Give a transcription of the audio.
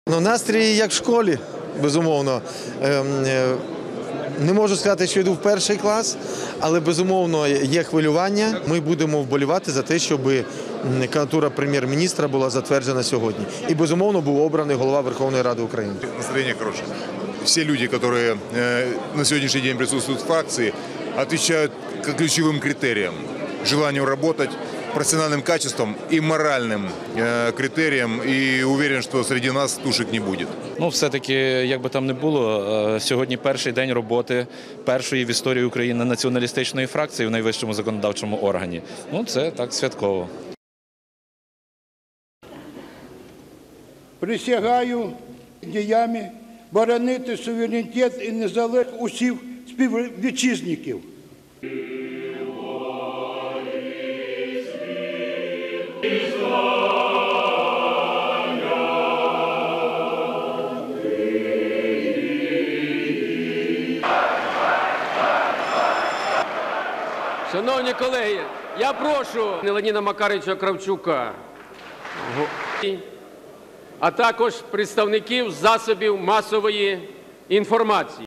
Ну, настрій як в школі, безумовно. Не можу сказати, що йду в перший клас, але, безумовно, є хвилювання. Ми будемо вболівати за те, щоб кандидатура прем'єр-міністра була затверджена сьогодні. І, безумовно, був обраний голова Верховної Ради України. Настроение хорошее. Все люди, которые на сегодняшний день присутствуют в фракции, отвечают к ключевым критериям. Желанию работать, профессиональным качеством и моральным критериям. И уверен, что среди нас тушек не будет. Ну, все-таки, як би там не було, сьогодні перший день роботи першої в історії України націоналістичної фракції в найвищому законодавчому органі. Ну, це так святково. Присягаю діями боронити суверенітет і незалежність усіх співвітчизників. Шановні колеги, я прошу Леоніда Макаровича Кравчука, а також представників засобів масової інформації.